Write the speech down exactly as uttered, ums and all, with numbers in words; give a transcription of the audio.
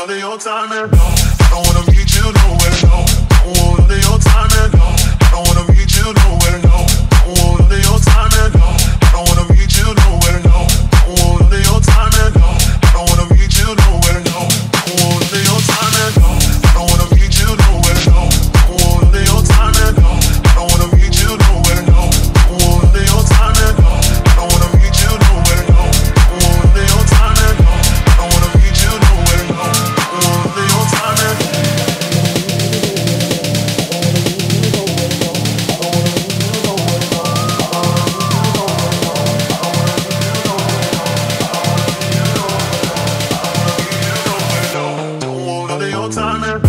none of your time and no. I don't wanna meet you nowhere, no. Don't want none of your time and no. I don't wanna meet you nowhere, no. Don't want none of your time and no. I don't wanna meet you nowhere, no. Don't want none of your time and no. I don't wanna meet you nowhere, no. Don't want none of your time and no. I don't wanna meet you nowhere, no. Don't want none of your time and no. I don't wanna meet you nowhere, no. Don't want none of your time and no. I don't wanna meet you nowhere, no. Don't want none of your time and no. I don't wanna meet you nowhere, no. Don't want none of your time and no. Don't want none of your time and